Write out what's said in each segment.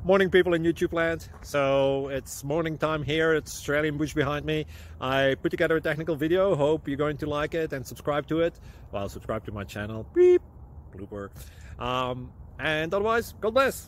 Morning, people in YouTube land. So it's morning time here. It's Australian bush behind me. I put together a technical video. Hope you're going to like it and subscribe to it. Well, subscribe to my channel. Beep. Blooper. And otherwise, God bless.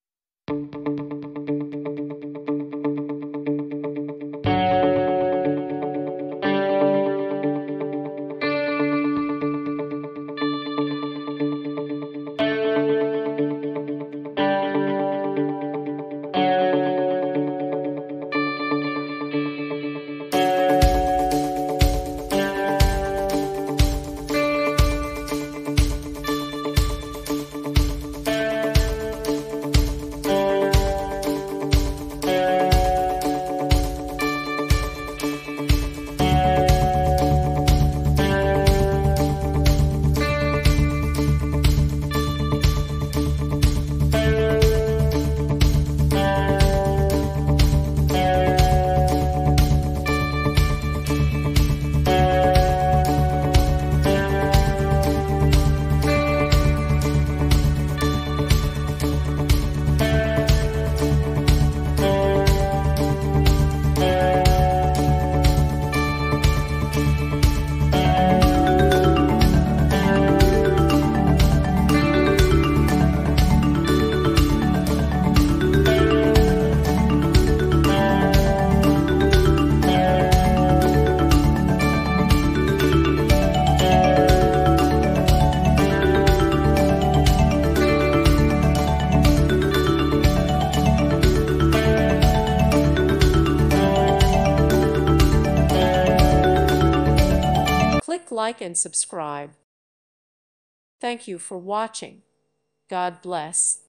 Click like and subscribe. Thank you for watching. God bless.